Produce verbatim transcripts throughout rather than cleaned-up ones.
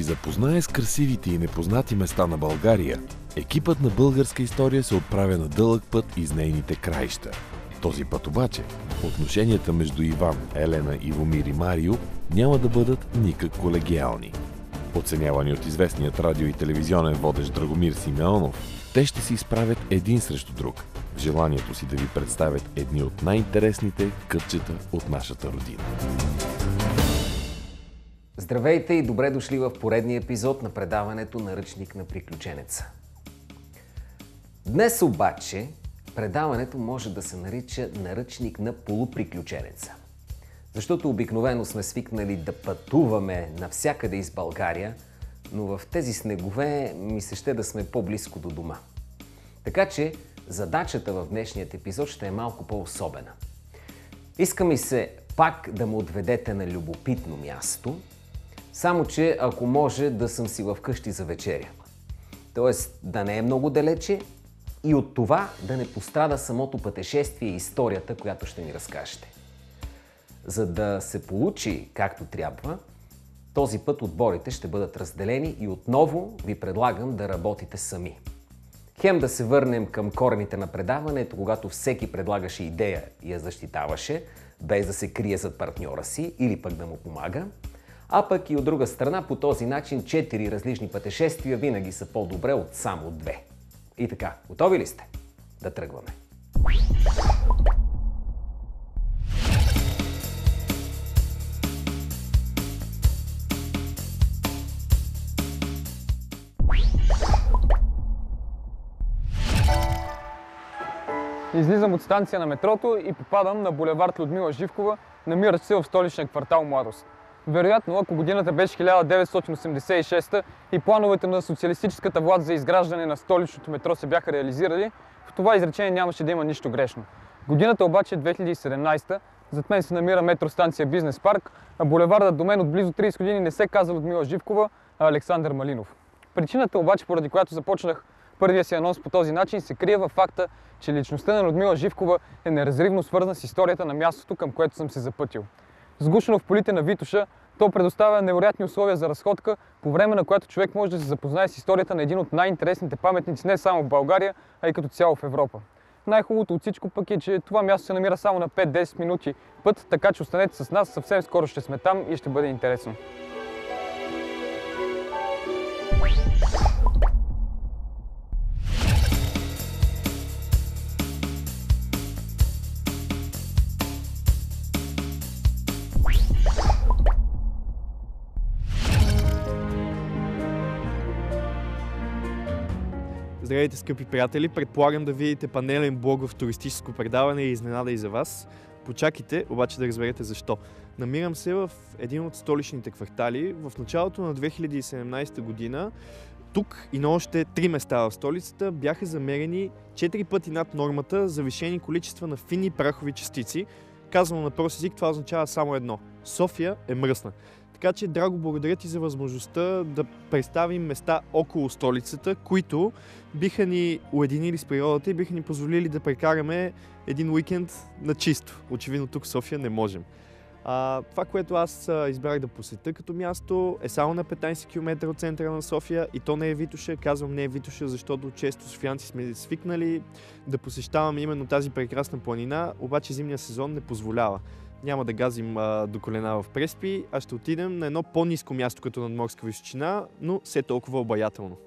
запознае с красивите и непознати места на България, екипът на Българска история се отправя на дълъг път из нейните краища. Този път обаче отношенията между Иван, Елена, Ивомир и Марио няма да бъдат никак колегиални. Оценявани от известният радио и телевизионен водещ Драгомир Симеонов, те ще се изправят един срещу друг в желанието си да ви представят едни от най-интересните кътчета от нашата родина. Здравейте и добре дошли в поредния епизод на предаването Наръчник на приключенеца. Днес обаче предаването може да се нарича Наръчник на полуприключенеца. Защото обикновено сме свикнали да пътуваме навсякъде из България, но в тези снегове ми се ще да сме по-близко до дома. Така че задачата в днешният епизод ще е малко по-особена. Иска ми се пак да ме отведете на любопитно място, само че ако може да съм си вкъщи за вечеря. Тоест да не е много далече и от това да не пострада самото пътешествие и историята, която ще ни разкажете. За да се получи както трябва, този път отборите ще бъдат разделени и отново ви предлагам да работите сами. Хем да се върнем към корените на предаването, когато всеки предлагаше идея и я защитаваше, без да се крие зад партньора си или пък да му помага, а пък и от друга страна по този начин четири различни пътешествия винаги са по-добре от само две. И така, готови ли сте? Да тръгваме! Излизам от станция на метрото и попадам на булевард Людмила Живкова, намиращ се в столичния квартал Младост. Вероятно, ако годината беше хиляда деветстотин осемдесет и шеста и плановете на социалистическата власт за изграждане на столичното метро се бяха реализирали, в това изречение нямаше да има нищо грешно. Годината обаче е две хиляди и седемнадесета, зад мен се намира метростанция Бизнес парк, а булевардът до мен от близо тридесет години не се казва Людмила Живкова, а Александър Малинов. Причината обаче, поради която започнах първия си анонс по този начин, се крие във факта, че личността на Людмила Живкова е неразривно свързана с историята на мястото, към което съм се запътил. Сгушено в полите на Витоша, то предоставя невероятни условия за разходка, по време на която човек може да се запознае с историята на един от най-интересните паметници не само в България, а и като цяло в Европа. Най-хубавото от всичко пък е, че това място се намира само на пет-десет минути път, така че останете с нас, съвсем скоро ще сме там и ще бъде интересно. Здравейте, скъпи приятели! Предполагам да видите панелен блог в туристическо предаване и изненада и за вас. Почакайте, обаче да разберете защо. Намирам се в един от столичните квартали. В началото на две хиляди и седемнадесета година тук и на още три места в столицата бяха замерени четири пъти над нормата завишени количества на фини прахови частици. Казано на прост език, това означава само едно. София е мръсна. Така че, Драго, благодаря ти за възможността да представим места около столицата, които биха ни уединили с природата и биха ни позволили да прекараме един уикенд на чисто. Очевидно тук в София не можем. А, това, което аз а, избрах да посетя като място, е само на петнадесет километра от центъра на София и то не е Витоша. Казвам не е Витоша, защото често софиянци сме свикнали да посещаваме именно тази прекрасна планина, обаче зимния сезон не позволява. Няма да газим а, до колена в Преспи, а ще отидем на едно по-ниско място като надморска височина, но все толкова обаятелно.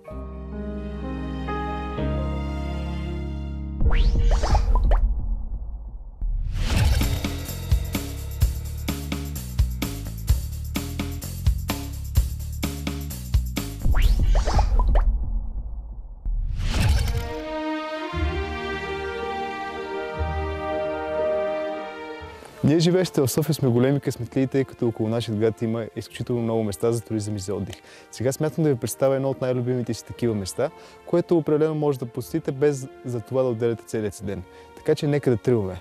Ние живеещите в София сме големи късметли, тъй като около нашия град има изключително много места за туризъм и за отдих. Сега смятам да ви представя едно от най-любимите си такива места, което определено може да посетите без за това да отделяте целият си ден. Така че нека да тръгваме.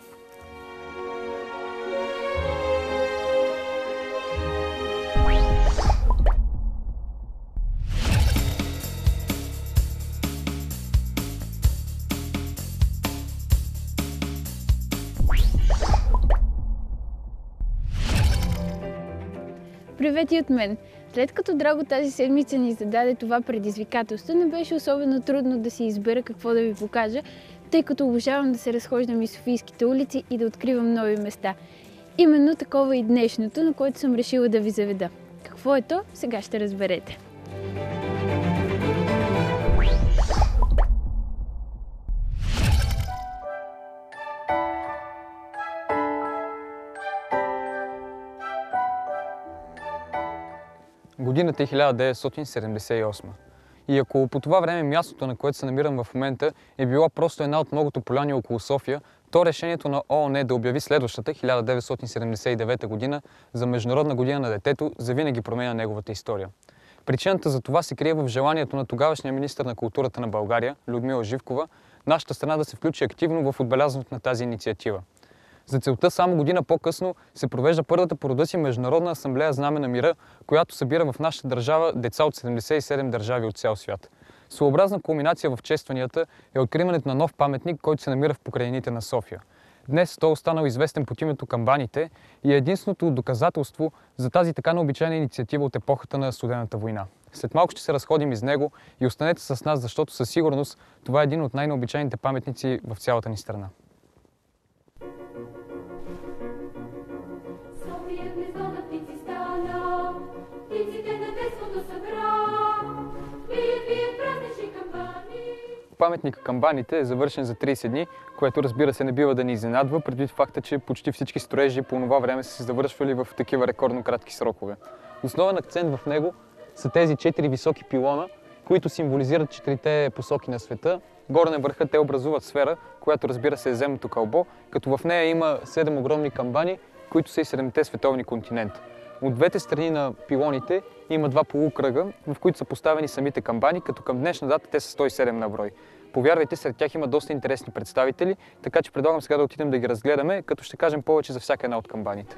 Привет и от мен! След като Драго тази седмица ни зададе това предизвикателство, не беше особено трудно да си избера какво да ви покажа, тъй като обожавам да се разхождам из софийските улици и да откривам нови места. Именно такова и днешното, на което съм решила да ви заведа. Какво е то, сега ще разберете. Годината е хиляда деветстотин седемдесет и осма. И ако по това време мястото, на което се намирам в момента, е било просто една от многото поляни около София, то решението на ООН да обяви следващата, хиляда деветстотин седемдесет и девета година, за Международна година на детето, завинаги променя неговата история. Причината за това се крие в желанието на тогавашния министър на културата на България, Людмила Живкова, нашата страна да се включи активно в отбелязването на тази инициатива. За целта само година по-късно се провежда първата по рода си Международна асамблея Знаме на мира, която събира в нашата държава деца от седемдесет и седем държави от цял свят. Своеобразна кулминация в честванията е откриването на нов паметник, който се намира в покрайнините на София. Днес той е останал известен под името Камбаните и е единственото доказателство за тази така необичайна инициатива от епохата на Студената война. След малко ще се разходим из него и останете с нас, защото със сигурност това е един от най-необичайните паметници в цялата ни страна. Паметникът Камбаните е завършен за трийсет дни, което разбира се не бива да ни изненадва, предвид факта, че почти всички строежи по това време са се завършвали в такива рекордно кратки срокове. Основен акцент в него са тези четири високи пилона, които символизират четирите посоки на света. Горе на върха те образуват сфера, която разбира се е земното кълбо, като в нея има седем огромни камбани, които са и седемте световни континента. От двете страни на пилоните има два полукръга, в които са поставени самите камбани, като към днешна дата те са сто и седем на брой. Повярвайте, сред тях има доста интересни представители, така че предлагам сега да отидем да ги разгледаме, като ще кажем повече за всяка една от камбаните.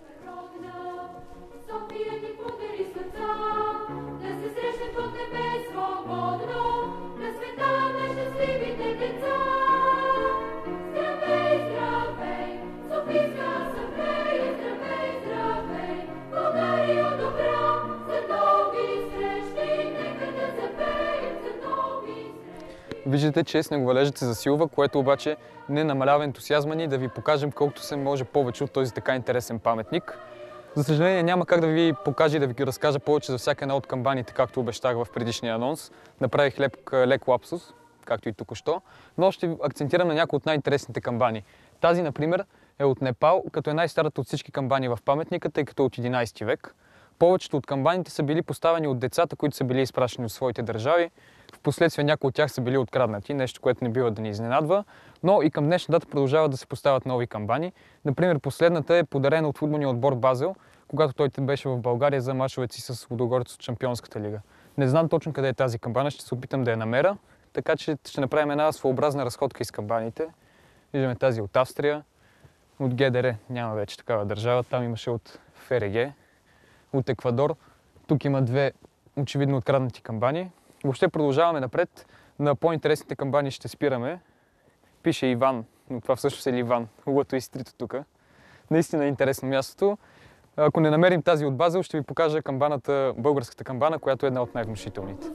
Виждате, че снеговалежът се засилва, което обаче не намалява ентусиазма ни да ви покажем колкото се може повече от този така интересен паметник. За съжаление няма как да ви покажа и да ви разкажа повече за всяка една от камбаните, както обещах в предишния анонс. Направих лек, лек лапсус, както и току-що, но ще акцентирам на някои от най-интересните камбани. Тази, например, е от Непал, като е най-старата от всички камбани в паметника, тъй като е от единайсети век. Повечето от камбаните са били поставени от децата, които са били изпращани от своите държави. Впоследствие някои от тях са били откраднати, нещо, което не бива да ни изненадва, но и към днешна дата продължават да се поставят нови камбани. Например, последната е подарена от футболния отбор Базел, когато той беше в България за мачовете си с Лудогорец от Шампионската лига. Не знам точно къде е тази камбана, ще се опитам да я намеря, така че ще направим една своеобразна разходка из камбаните. Виждаме тази от Австрия, от ГДР няма вече такава държава, там имаше от ФРГ, от Еквадор. Тук има две очевидно откраднати камбани. Въобще продължаваме напред. На по-интересните камбани ще спираме. Пише Иван, но това всъщност е Ливан. Хубавото и стрито тук. Наистина е интересно мястото. Ако не намерим тази от Базел, ще ви покажа камбаната, българската камбана, която е една от най-внушителните.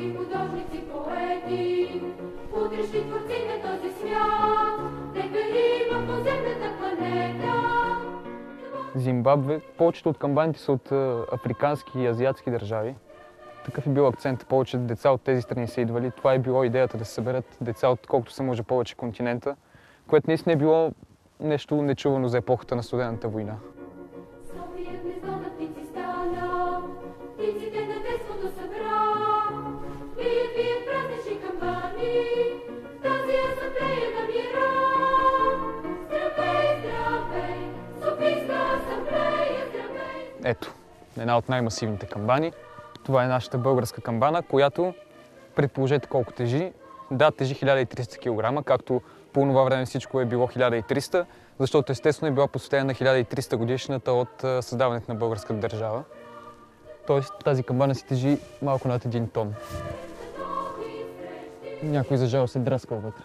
Зимбабве. Повечето от камбаните са от африкански и азиатски държави. Такъв е бил акцент. Повече деца от тези страни са идвали. Това е било идеята да се съберат деца от колкото се може повече континента, което наистина е било нещо нечувано за епохата на Студената война. Ето, една от най-масивните камбани. Това е нашата българска камбана, която, предположете колко тежи. Да, тежи хиляда и триста килограма, както по това време всичко е било хиляда и триста, защото естествено е била посветена на хиляда и триста годишната от създаването на българската държава. Тоест тази камбана си тежи малко над един тон. Някой за жал се драскал вътре.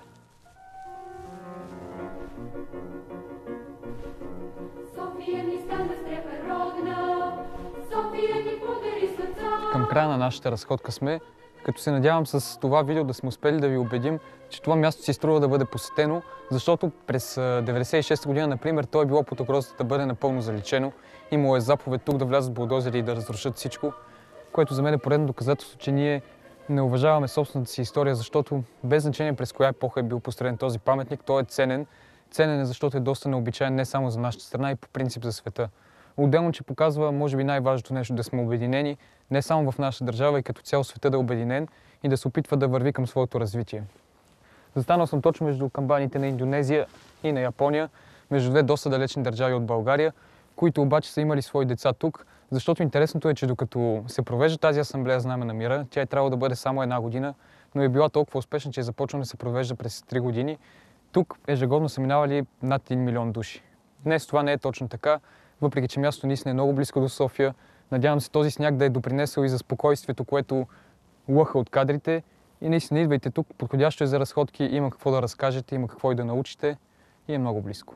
края на нашата разходка сме, като се надявам с това видео да сме успели да ви убедим, че това място си струва да бъде посетено, защото през деветдесет и шеста година, например, то е било под угрозата да бъде напълно заличено. Имало е заповед тук да влязат булдозери и да разрушат всичко, което за мен е поредно доказателство, че ние не уважаваме собствената си история, защото без значение през коя епоха е бил построен този паметник, той е ценен. Ценен е, защото е доста необичаен не само за нашата страна, и по принцип за света. Отделно, че показва, може би, най-важното нещо, да сме обединени, не само в нашата държава, и като цял света да е обединен и да се опитва да върви към своето развитие. Застанал съм точно между камбаните на Индонезия и на Япония, между две доста далечни държави от България, които обаче са имали свои деца тук, защото интересното е, че докато се провежда тази асамблея Знаме на мира, тя е трябвало да бъде само една година, но е била толкова успешна, че е започнала да се провежда през три години. Тук ежегодно са минавали над един милион души. Днес това не е точно така, въпреки че мястото наистина е много близко до София. Надявам се този сняг да е допринесъл и за спокойствието, което лъха от кадрите. И наистина идвайте тук, подходящо е за разходки, има какво да разкажете, има какво и да научите и е много близко.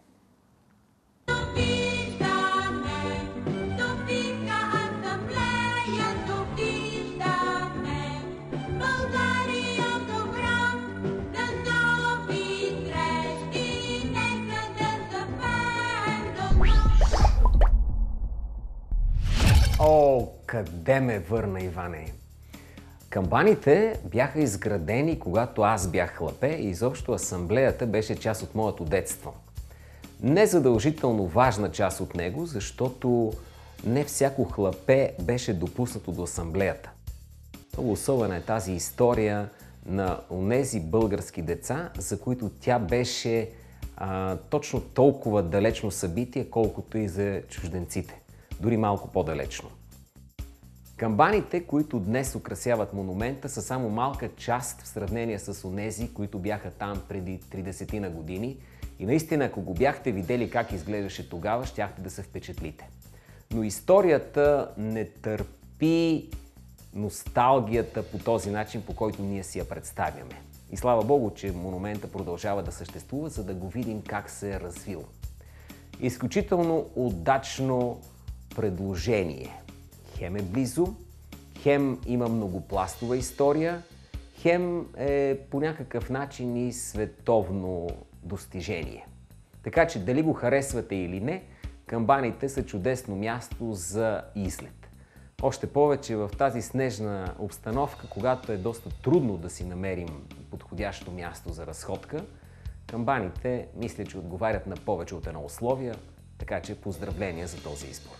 О, къде ме върна, Иване! Камбаните бяха изградени, когато аз бях хлапе, и изобщо асамблеята беше част от моето детство. Незадължително важна част от него, защото не всяко хлапе беше допуснато до асамблеята. Много особена е тази история на онези български деца, за които тя беше а, точно толкова далечно събитие, колкото и за чужденците. Дори малко по-далечно. Камбаните, които днес украсяват монумента, са само малка част в сравнение с онези, които бяха там преди тридесет години. И наистина, ако го бяхте видели как изглеждаше тогава, щяхте да се впечатлите. Но историята не търпи носталгията по този начин, по който ние си я представяме. И слава Богу, че монумента продължава да съществува, за да го видим как се е развил. Изключително удачно предложение. Хем е близо, хем има многопластова история, хем е по някакъв начин и световно достижение. Така че дали го харесвате или не, камбаните са чудесно място за излет. Още повече в тази снежна обстановка, когато е доста трудно да си намерим подходящо място за разходка, камбаните мисля, че отговарят на повече от едно условие, така че поздравления за този избор.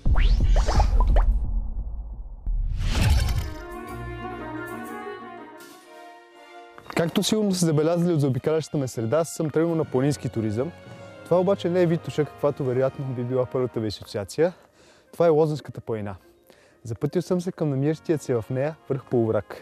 Както сигурно сте забелязали от заобикалящата ме среда, аз съм тръгнал на планински туризъм. Това обаче не е Витоша, каквато вероятно би била първата ви асоциация. Това е Лозенската планина. Запътил съм се към намиращия се в нея връх Полуврак.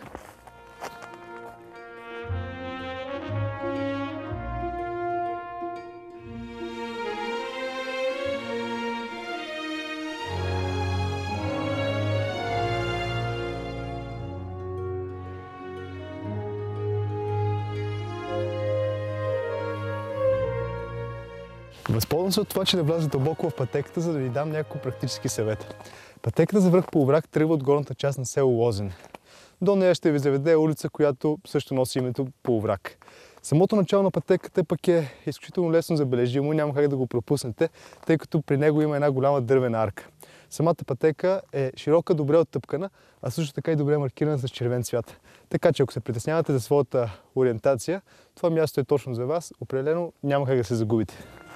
Възползвам се от това, че не вляза дълбоко в пътеката, за да ви дам няколко практически съвета. Пътеката за връх Полуврак тръгва от горната част на село Лозен. До нея ще ви заведе улица, която също носи името Полуврак. Самото начало на пътеката пък е изключително лесно забележимо, няма как да го пропуснете, тъй като при него има една голяма дървена арка. Самата пътека е широка, добре оттъпкана, а също така и добре маркирана с червен цвят. Така че ако се притеснявате за своята ориентация, това място е точно за вас, определено няма как да се загубите.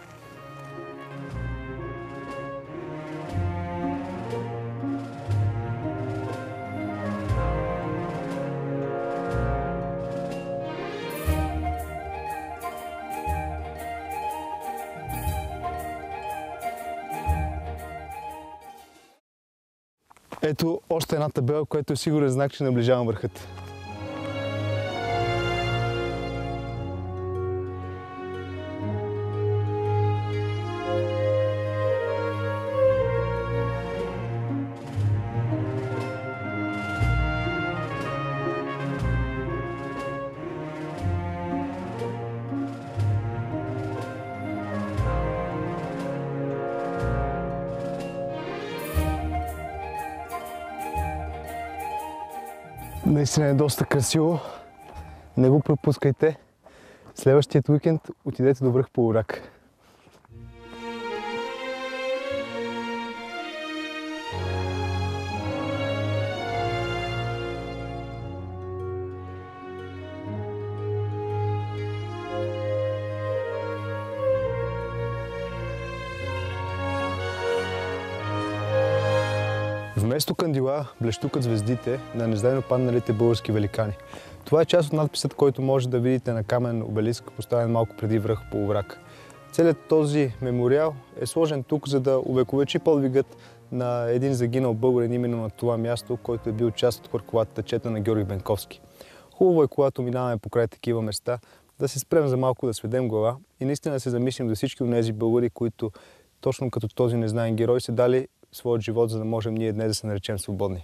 Ето още една табела, която е сигурен знак, че наближавам върхът. Наистина е доста красиво. Не го пропускайте. Следващият уикенд отидете до връх Полурак. Вместо кандила блещукат звездите на незнайно падналите български великани. Това е част от надписът, който може да видите на каменен обелиск, поставен малко преди връх Полурак. Целият този мемориал е сложен тук, за да увековечи подвигът на един загинал българин именно на това място, който е бил част от хвърковата чета на Георги Бенковски. Хубаво е, когато минаваме покрай такива места, да се спрем за малко, да сведем глава и наистина да се замислим за всички от тези българи, които точно като този незнаен герой са дали своят живот, за да можем ние днес да се наречем свободни.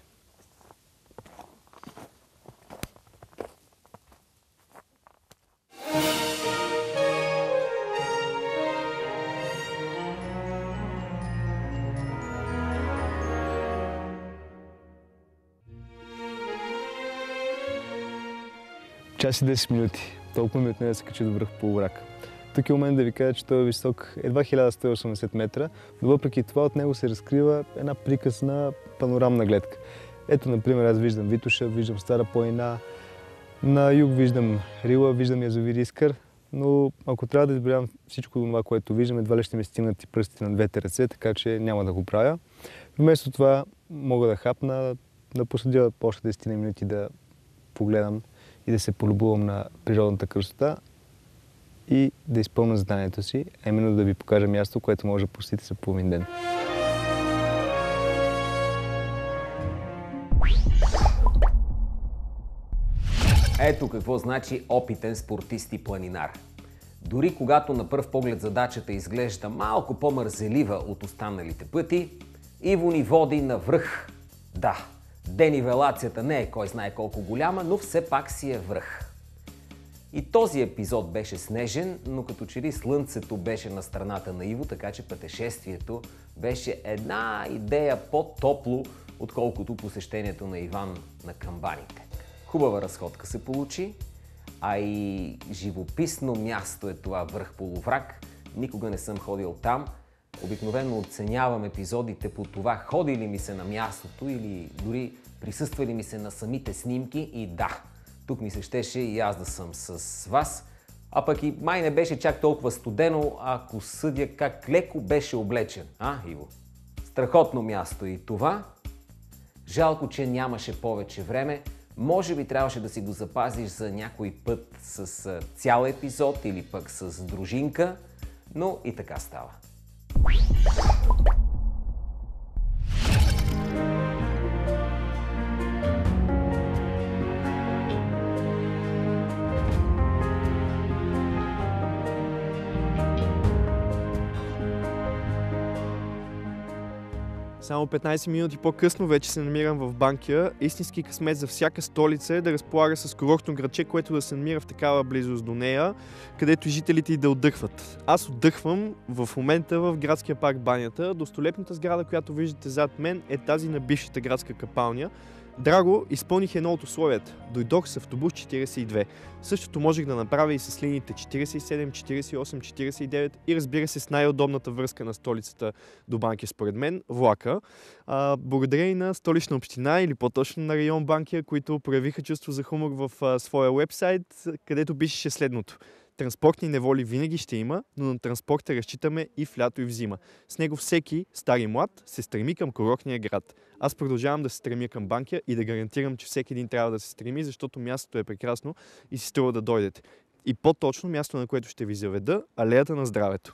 Час и десет минути. Толкова ми отне да се качи до връх Полурак. Тук е момент да ви кажа, че той е висок едва хиляда сто и осемдесет метра, но въпреки това от него се разкрива една приказна панорамна гледка. Ето, например, аз виждам Витоша, виждам Стара планина, на юг виждам Рила, виждам язовир Искър, но ако трябва да изброявам всичко това, което виждам, едва ли ще ми стигнат и пръстите на двете ръце, така че няма да го правя. Вместо това мога да хапна, да посадя още десет минути да погледам и да се полюбувам на природната красота и да изпълня заданието си, а именно да ви покажа място, което може да посетите за половин ден. Ето какво значи опитен спортист и планинар. Дори когато на пръв поглед задачата изглежда малко по-мързелива от останалите пъти, Иво ни води на връх. Да, денивелацията не е кой знае колко голяма, но все пак си е връх. И този епизод беше снежен, но като че ли слънцето беше на страната на Иво, така че пътешествието беше една идея по-топло, отколкото посещението на Иван на камбаните. Хубава разходка се получи, а и живописно място е това връх Полуврак. Никога не съм ходил там. Обикновено оценявам епизодите по това ходи ли ми се на мястото или дори присъства ли ми се на самите снимки и да, тук ми се щеше и аз да съм с вас. А пък и май не беше чак толкова студено, ако съдя как леко беше облечен. А, Иво? Страхотно място и това. Жалко, че нямаше повече време. Може би трябваше да си го запазиш за някой път с цял епизод или пък с дружинка, но и така става. Само петнайсет минути по-късно вече се намирам в Банкя. Истински късмет за всяка столица е да разполага с курортно градче, което да се намира в такава близост до нея, където жителите и да отдъхват. Аз отдъхвам в момента в градския парк Банята. Достолепната сграда, която виждате зад мен, е тази на бившата градска капалня. Драго, изпълних едно от условията. Дойдох с автобус четирийсет и две. Същото можех да направя и с линиите четирийсет и седем, четирийсет и осем, четирийсет и девет и разбира се с най-удобната връзка на столицата до Банкя според мен, влака. А, благодаря и на Столична община или по-точно на район Банкя, които проявиха чувство за хумор в а, своя уебсайт, където пишеше следното. Транспортни неволи винаги ще има, но на транспорта разчитаме и в лято и в зима. С него всеки, стар и млад, се стреми към курортния град. Аз продължавам да се стремя към Банкя и да гарантирам, че всеки един трябва да се стреми, защото мястото е прекрасно и си струва да дойдете. И по-точно място, на което ще ви заведа, алеята на здравето.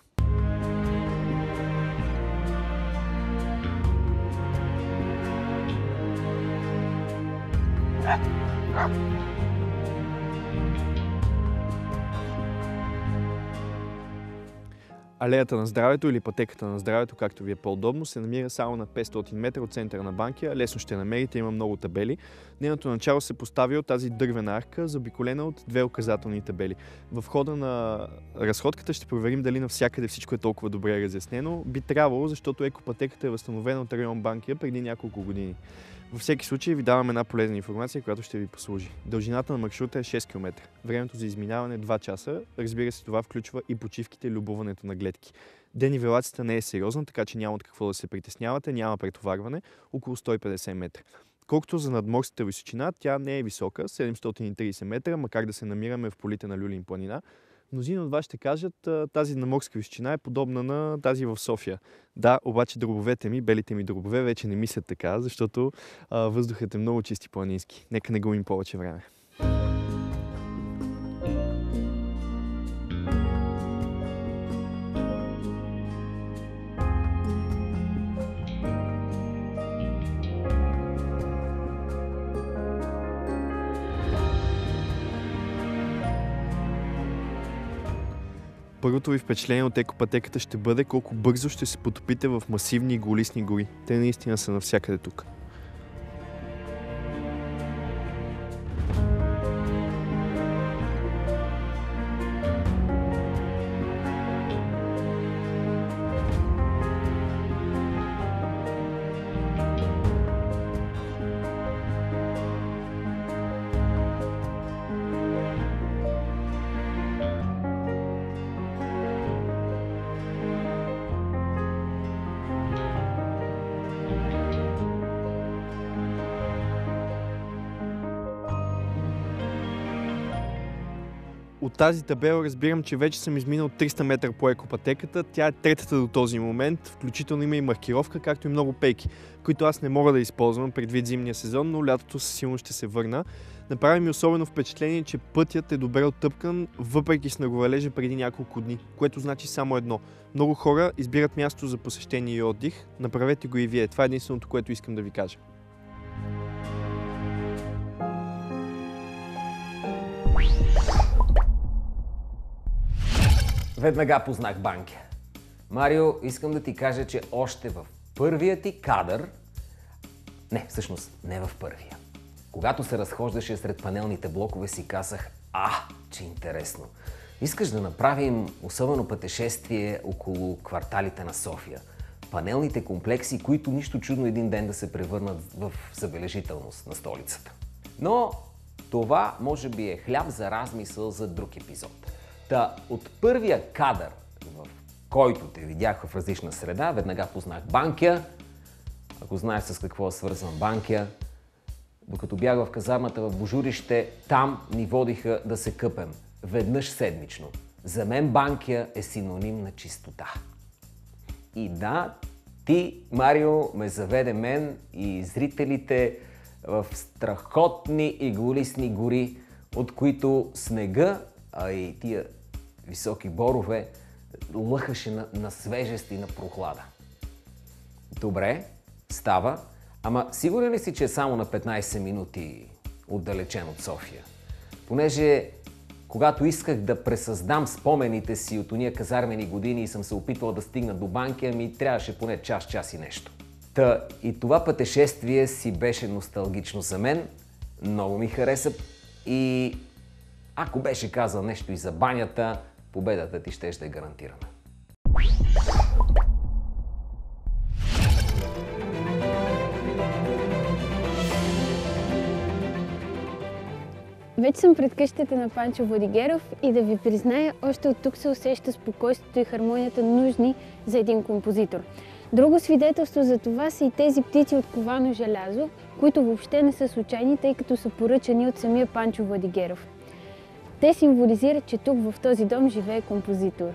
Алеята на здравето или пътеката на здравето, както ви е по-удобно, се намира само на петстотин метра от центъра на Банкя. Лесно ще намерите, има много табели. Нейното начало се постави от тази дървена арка, заобиколена от две указателни табели. В хода на разходката ще проверим дали навсякъде всичко е толкова добре разяснено. Би трябвало, защото екопътеката е възстановена от район Банкя преди няколко години. Във всеки случай ви давам една полезна информация, която ще ви послужи. Дължината на маршрута е шест километра. Времето за изминаване е два часа. Разбира се, това включва и почивките и любуването на гледки. Денивелацията не е сериозна, така че няма от какво да се притеснявате, няма претоварване, около сто и петдесет метра. Колкото за надморската височина, тя не е висока, седемстотин и тридесет метра, макар да се намираме в полите на Люлин планина. Мнозина от вас ще кажат, тази надморска височина е подобна на тази в София. Да, обаче дробовете ми, белите ми дробове вече не мислят така, защото а, въздухът е много чист и планински. Нека не губим повече време. Първото ви впечатление от екопътеката ще бъде колко бързо ще се потопите в масивни и голисни гори. Те наистина са навсякъде тук. От тази табела разбирам, че вече съм изминал триста метра по екопътеката. Тя е третата до този момент, включително има и маркировка, както и много пейки, които аз не мога да използвам предвид зимния сезон, но лятото със сигурно ще се върна. Направи ми особено впечатление, че пътят е добре оттъпкан, въпреки снеговалежа преди няколко дни, което значи само едно. Много хора избират място за посещение и отдих. Направете го и вие. Това е единственото, което искам да ви кажа. Веднага познах Банкя. Марио, искам да ти кажа, че още в първия ти кадър... Не, всъщност не в първия. Когато се разхождаше сред панелните блокове, си казах, а, че интересно. Искаш да направим особено пътешествие около кварталите на София. Панелните комплекси, които нищо чудно един ден да се превърнат в забележителност на столицата. Но това може би е хляб за размисъл за друг епизод. Та от първия кадър, в който те видях в различна среда, веднага познах Банкя. Ако знаеш с какво е свързан Банкя, докато бях в казармата в Божурище, там ни водиха да се къпем веднъж седмично. За мен Банкя е синоним на чистота. И да, ти, Марио, ме заведе мен и зрителите в страхотни и голисни гори, от които снега, а и тия високи борове, лъхаше на, на свежест и на прохлада. Добре, става, ама сигурен ли си, че е само на петнайсет минути отдалечен от София? Понеже когато исках да пресъздам спомените си от ония казармени години и съм се опитвал да стигна до Банкя, ми трябваше поне час, час и нещо. Та и това пътешествие си беше носталгично за мен, много ми хареса и ако беше казал нещо и за банята, победата ти щеше да е гарантирана. Вече съм пред къщата на Панчо Владигеров и да ви призная, още от тук се усеща спокойствието и хармонията, нужни за един композитор. Друго свидетелство за това са и тези птици от ковано желязо, които въобще не са случайни, тъй като са поръчани от самия Панчо Владигеров. Те символизират, че тук в този дом живее композитор.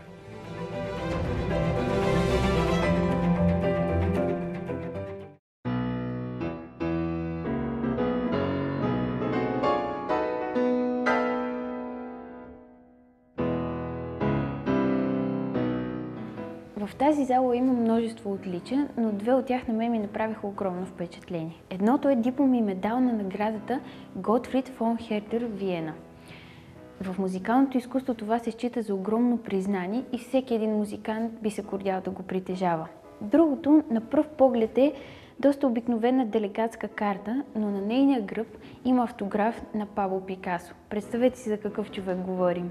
В тази зала има множество отличия, но две от тях на мен ми направиха огромно впечатление. Едното е диплом и медал на наградата Готфрид фон Хертер Виена. В музикалното изкуство това се счита за огромно признание и всеки един музикант би се гордял да го притежава. Другото, на пръв поглед, е доста обикновена делегатска карта, но на нейния гръб има автограф на Пабло Пикасо. Представете си за какъв човек говорим.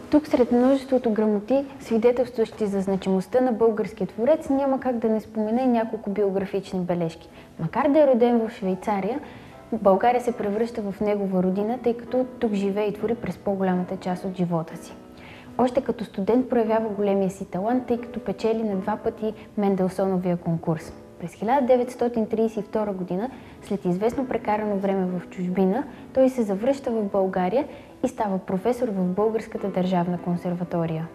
Тук сред множеството грамоти, свидетелстващи за значимостта на българския творец, няма как да не спомене няколко биографични бележки. Макар да е роден в Швейцария, България се превръща в негова родина, тъй като тук живее и твори през по-голямата част от живота си. Още като студент проявява големия си талант, тъй като печели на два пъти Менделсоновия конкурс. През хиляда деветстотин тридесет и втора година, след известно прекарано време в чужбина, той се завръща в България и става професор в Българската държавна консерватория.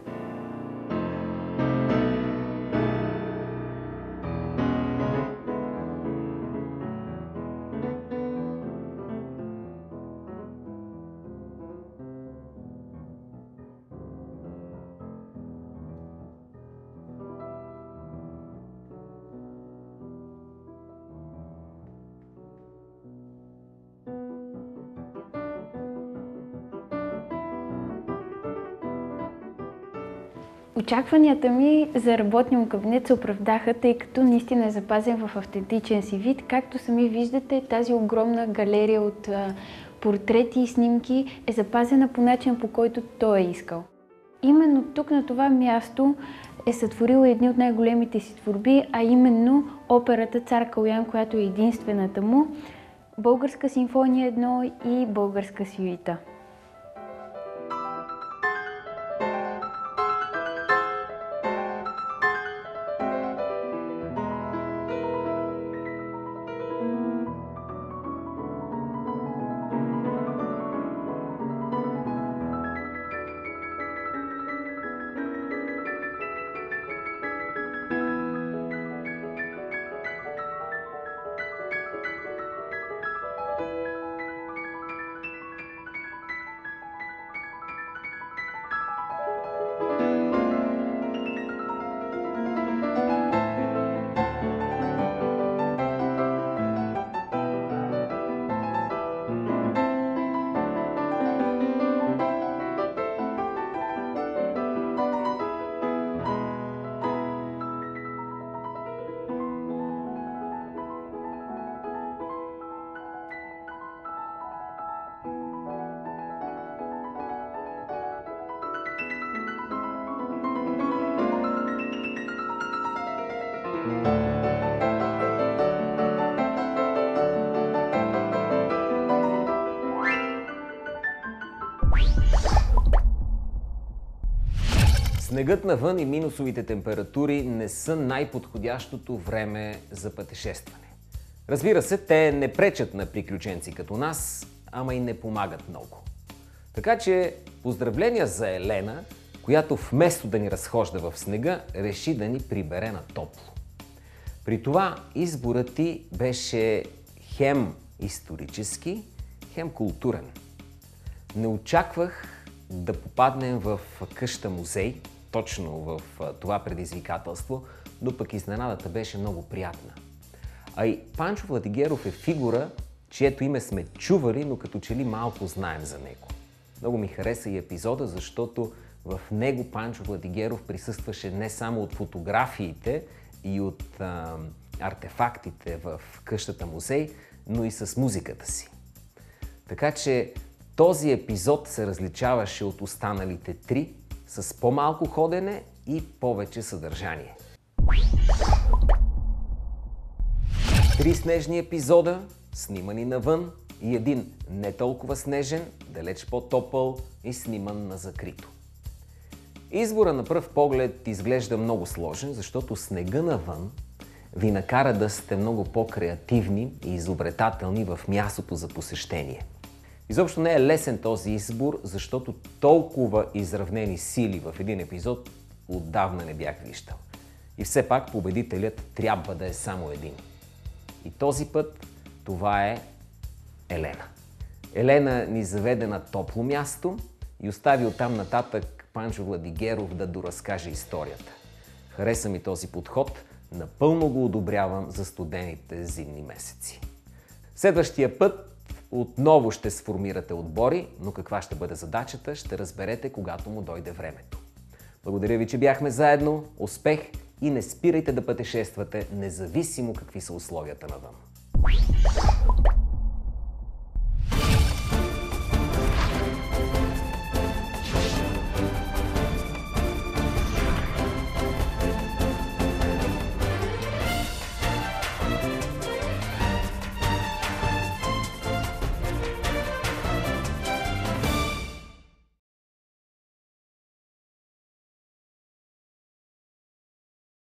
Очакванията ми за работния му кабинет се оправдаха, тъй като наистина е запазен в автентичен си вид. Както сами виждате, тази огромна галерия от а, портрети и снимки е запазена по начин, по който той е искал. Именно тук, на това място, е сътворила едни от най-големите си творби, а именно операта Цар Калоян, която е единствената му, Българска симфония едно и Българска сюита. Снегът навън и минусовите температури не са най-подходящото време за пътешестване. Разбира се, те не пречат на приключенци като нас, ама и не помагат много. Така че поздравления за Елена, която вместо да ни разхожда в снега, реши да ни прибере на топло. При това изборът ти беше хем исторически, хем културен. Не очаквах да попаднем в къща музей, точно в това предизвикателство, но пък изненадата беше много приятна. А и Панчо Владигеров е фигура, чието име сме чували, но като че ли малко знаем за него. Много ми хареса и епизода, защото в него Панчо Владигеров присъстваше не само от фотографиите и от а, артефактите в къщата музей, но и с музиката си. Така че този епизод се различаваше от останалите три с по-малко ходене и повече съдържание. Три снежни епизода, снимани навън, и един не толкова снежен, далеч по-топъл и сниман на закрито. Избора на пръв поглед изглежда много сложен, защото снега навън ви накара да сте много по-креативни и изобретателни в мястото за посещение. Изобщо не е лесен този избор, защото толкова изравнени сили в един епизод отдавна не бях виждал. И все пак победителят трябва да е само един. И този път това е Елена. Елена ни заведе на топло място и остави оттам нататък Панчо Владигеров да доразкаже историята. Хареса ми този подход, напълно го одобрявам за студените зимни месеци. Следващия път отново ще сформирате отбори, но каква ще бъде задачата, ще разберете, когато му дойде времето. Благодаря ви, че бяхме заедно, успех и не спирайте да пътешествате, независимо какви са условията навън.